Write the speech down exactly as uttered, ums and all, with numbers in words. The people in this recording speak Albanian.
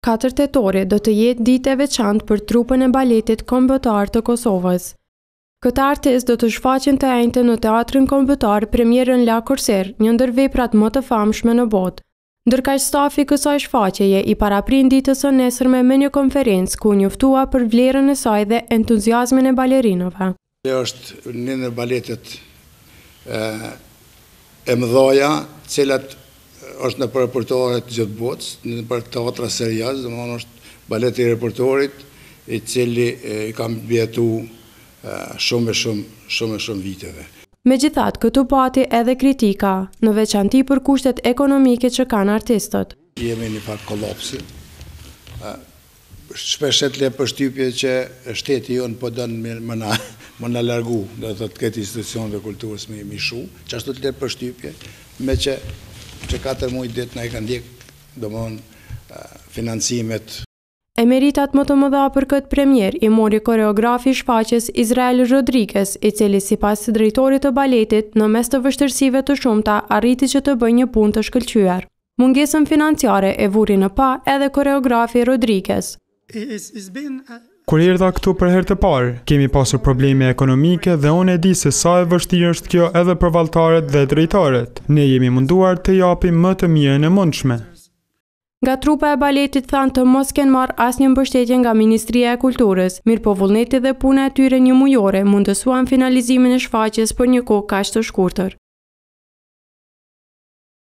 katër tetori do të jetë ditë e veçantë për trupën e baletit kombëtar të Kosovës. Këta artist do të shfaqen të enjte në teatrin kombëtar premjerën La Corsair, një ndër veprat më të famshme në botë. Ndërkaq stafi kësaj shfaqjeje i paraprin ditës së nesërme me një konferencë ku njoftua për vlerën e saj dhe entuziazmin e balerinëve. Kjo është një në baletet e, e mëdhaja, cilat është në për repertoaret gjithë botës, në për teatra seriaz, dhe më është baleti i repertoarit, i cili e, i kam bjetu e, shumë e shumë, shumë e shumë viteve. Megjithatë, këtu pati edhe kritika, në veçanti për kushtet ekonomike që kanë artistët. Jemi një fakt kollapsi. Shpeshet le përshtypje që shteti jonë po dënë më na, më na largu, do të të këtë institucion dhe kulturës me mishu, që ashtu të le përshtypje, me që që katër muaj ditë na i kanë ndjek, do më në financimet. Emeritat më të mëdha për këtë premier i mori koreografi shfaqjes Israel Rodriguez, i cili sipas drejtorit të baletit, në mes të vështirësive të shumta, arriti që të bëjë një punë të shkëlqyer. Mungesën financiare e vuri në pa edhe koreografi Rodriguez. Kur erdha këtu për herë të parë, kemi pasur probleme ekonomike dhe unë e di se sa e vështirë është kjo edhe për vallëtarët dhe drejtorët. Ne jemi munduar të japim më të mirën e mundshme. Nga trupa e baletit thanë të mos kenë marrë asnjë mbështetje nga Ministria e Kulturës, mirë po vullneti dhe puna e tyre një mujore mundësuan finalizimin e shfaqjes për një kohë kaq të shkurtër.